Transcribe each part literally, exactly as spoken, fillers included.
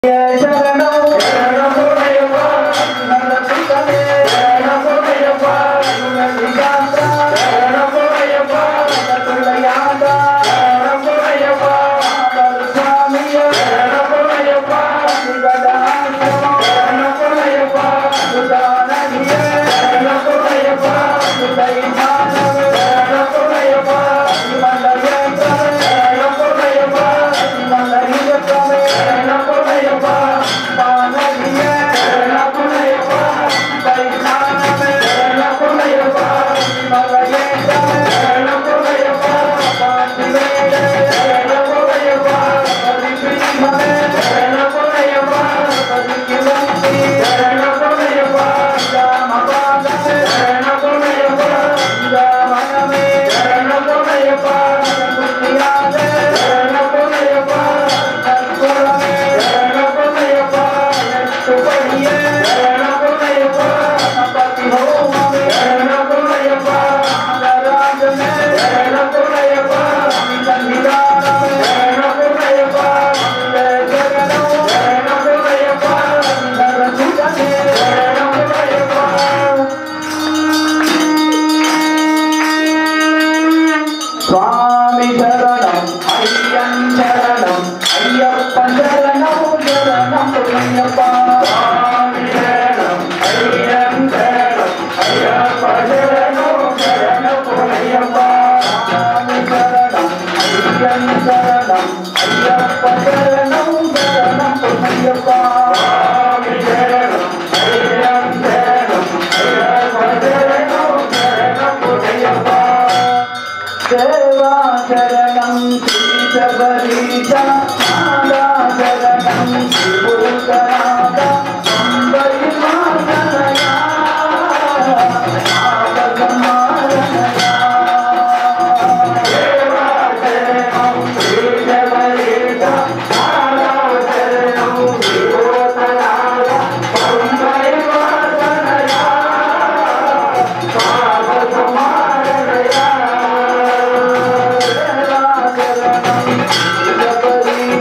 Jabari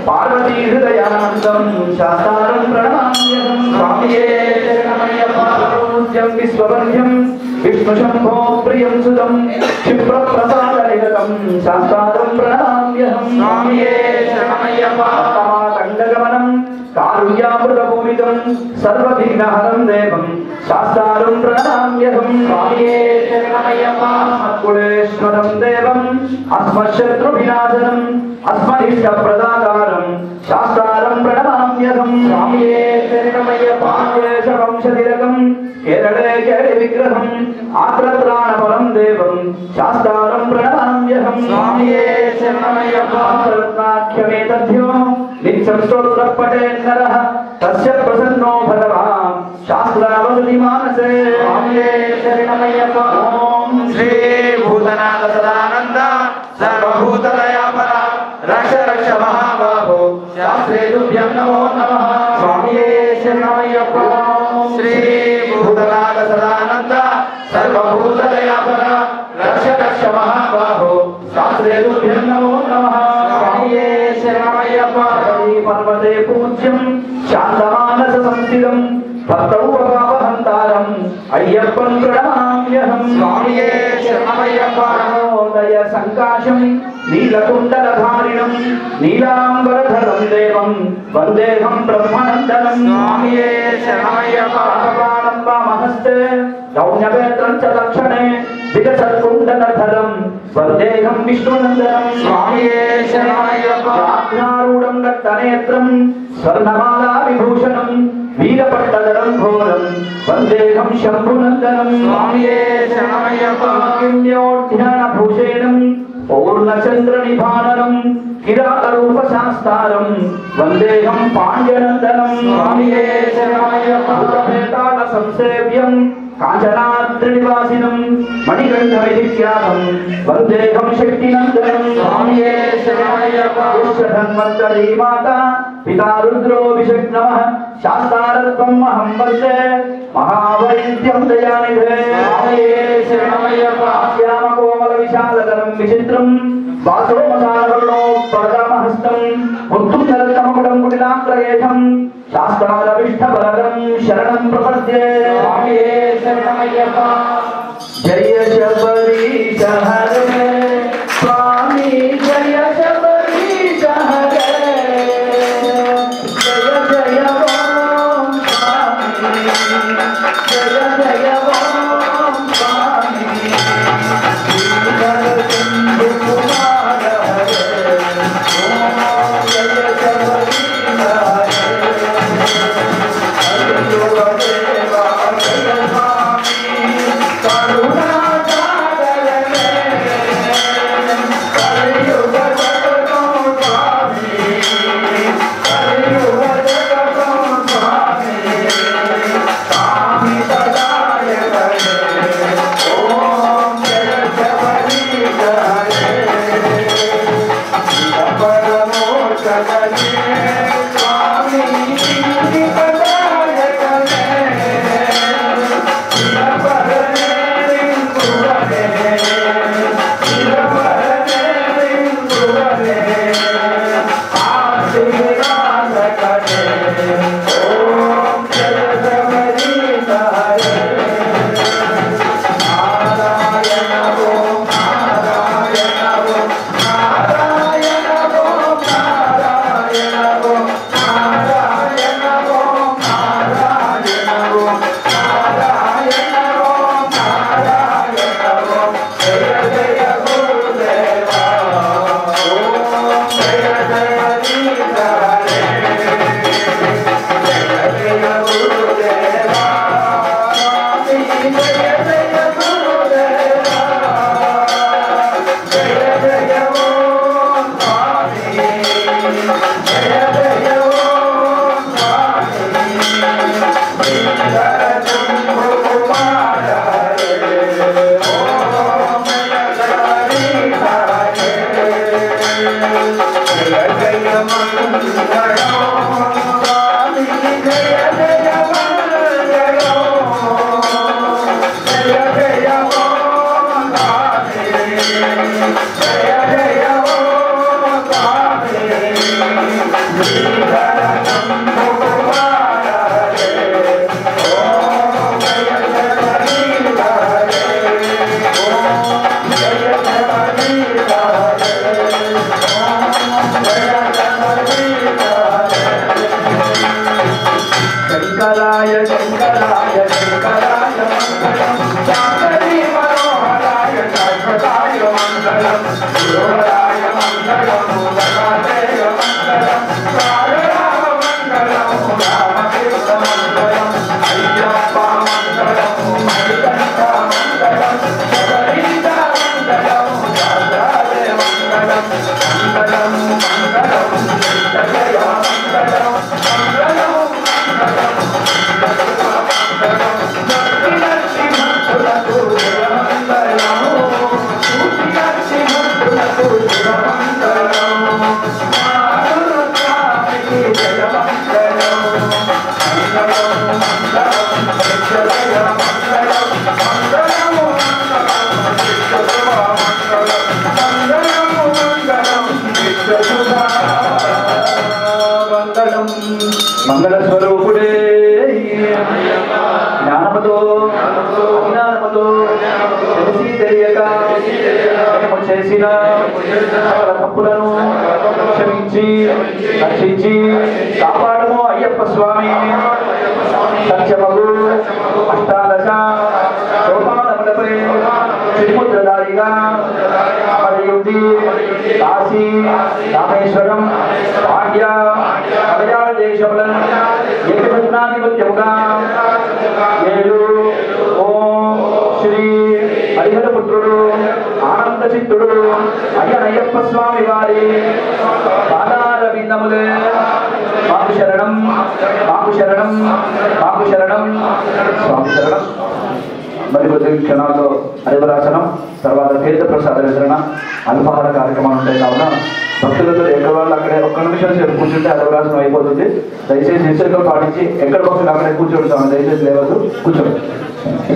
Parvati हृदयानंदं शास्तारं प्रणमाम्यहं स्वामिये शरणमय्यप्पा पूज्यं विश्ववन्द्यं विष्णुशम्भो प्रियं सुतं क्षिप्रप्रसादनिरतं शास्तारं प्रणमाम्यहं स्वामिये शरणमय्यप्पा तमातण्डगमनं कारुण्यामृतपूरितं सर्वविघ्नहरं देवं शास्तारं प्रणमाम्यहं स्वामिये शरणमय्यप्पा मत्कुलेश्वरं देवं अस्मच्छत्रुविनाशनं अस्मदिष्टप्रदातारं शास्तारं प्रणमाम्यहं स्वामिये शरणमय्यप्पा वंशतिलकं केरळे केळिविग्रहं आर्द्रत्राणपरं देवं शास्तारं प्रणमाम्यहं स्वामिये शरणमय्यप्पा रत्नाख्यमेतद्यो नित्यं स्तोत्रं पठेन्नरः तस्य प्रसन्नो भगवान् शास्त्रावसति मानसे स्वामिये शरणमय्यप्पा ॐ श्री भूतनाथ सदानन्द सर्वभूतदयापरा रक्ष रक्ष महाबाहो शास्त्रे तुभ्यं नमो नमः स्वामिये शरणमय्यप्पा श्री भूतनाथ सदानन्द सर्वभूतदयापरा रक्ष रक्ष महाबाहो शास्त्रे तुभ्यं नमो नमः स्वामिये शरणमय्यप्पा पर्वते पूज्यं शान्तमानस संस्थितं भक्तौपपापहन्तारम् अय्यप्पं प्रणमाम्यहं स्वामिये शरणमय्यप्पा नमोदय सङ्काशं नीलकुण्डलधारिणं नीलाम्बरधरं देवं वन्देऽहं ब्रह्मनन्दनं स्वामिये शरणमय्यप्पा भगवानं वामहस्ते दौन्यवेत्रं च दक्षिणे विकसत्कुण्डलधरं वन्देऽहं विष्णुनन्दनं स्वामिये शरणमय्यप्पा आज्ञारूढं रक्तनेत्रं स्वर्णमाला विभूषणं वीरपट्टधरं घोरं वन्देऽहं शम्भुनन्दनं स्वामिये शरणमय्यप्पा किम्योध्यानभूषणं पूर्णचन्द्रनिभाननं किरातरूपशास्तारं वन्देऽहं पाण्ड्यनन्दनं स्वामिये शरणमय्यप्पा भूतभेतालसंसेव्यं काञ्चनाद्रिनिवासिनं मणिकण्ठविख्यातं वन्देऽहं शक्तिनन्दनं स्वामिये शरणमय्यप्पा विश्वधन्वन्तरी माता पिता रुद्रोऽभिषेक्तमः शास्तारत्वम् अहं वन्दे महावैद्यं दयानिधे स्वामिये शरणमय्यप्पा श्यामकोमलविशालधरं विचित्रं वासोमसारवर्णोत्परदामहस्तं मुक्तुधरतमकुटं कुटिलाग्रयेशं शास्त्रारविष्ठबलदं शरणं प्रपद्ये स्वामिये शरणमय्यप्पा जय शबरीश हरे स्वामी जय शबरीश हरे जय जय ओम स्वामी जय जय ओम स्वामी श्रीधरचन्द्र कुमार हरे ओम जय शबरीश हरे हरिदेवा जय स्वामी करुणा जय जय ओ स्वामी शंकराय शंकराय शंकराय मंगलम शांकरी मनोहराय शाश्वताय मंगलम गुरुहराय मंगलम गणाधेय मंगलम सारराम मंगलम रामकृष्ण मंगलम अय्यप्प मंगलम मणिकंठ मंगलम शबरीश मंगलम राजाय मंगलम मंगलम मंगलम नित्यजय मंगलम मंगलम मंगल स्वरूपुडे ज्ञानमतो अज्ञानमतो తెలిసి తెలియక మేము చేసిన సకల తప్పులను క్షమించి రక్షించి కాపాడము అయ్యప్ప స్వామి. సత్యమగు అష్టాదశ సోపానములపై త్రిముద్రధారిగా అమరయుద్ధి కాశీ రామేశ్వరం పాండ్య మలయాళ దేశములను ఏకరత్నాధిపత్యముగా ఏడు ఓం శ్రీ హరిహరపుత్రుడు ఆనంద చిత్తుడు అయ్యనయ్యప్ప స్వామి వారి పాదార బిందములే మాకు శరణం మాకు శరణం మాకు శరణం స్వామి శరణం. మరి కొద్ది క్షణాల్లో హరివరాసనం తర్వాత తీర్థ ప్రసాద వితరణ అల్పాహార కార్యక్రమాలు ఉంటాయి. కావున భక్తులతో ఎక్కడ వాళ్ళు అక్కడే ఒక్క నిమిషం సేపు కూర్చుంటే హరివరాసనం అయిపోతుంది. దయచేసి నిశ్చయంగా పాటించి ఎక్కడ భక్తులు అక్కడే కూర్చోండి. దయచేసి లేవద్దు, కూర్చోండి.